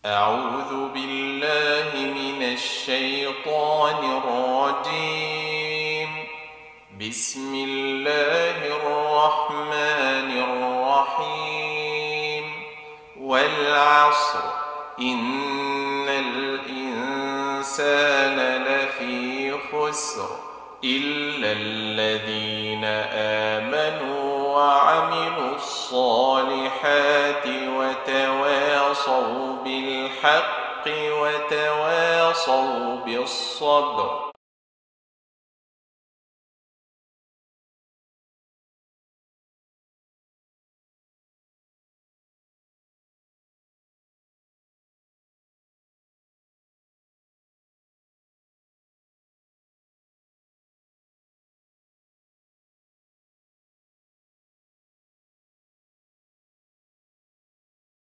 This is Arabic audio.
أعوذ بالله من الشيطان الرجيم. بسم الله الرحمن الرحيم. والعصر إن الإنسان لفي خسر إلا الذين آمنوا وعملوا الصالحات وتواصوا بالحق وتواصوا بالصبر.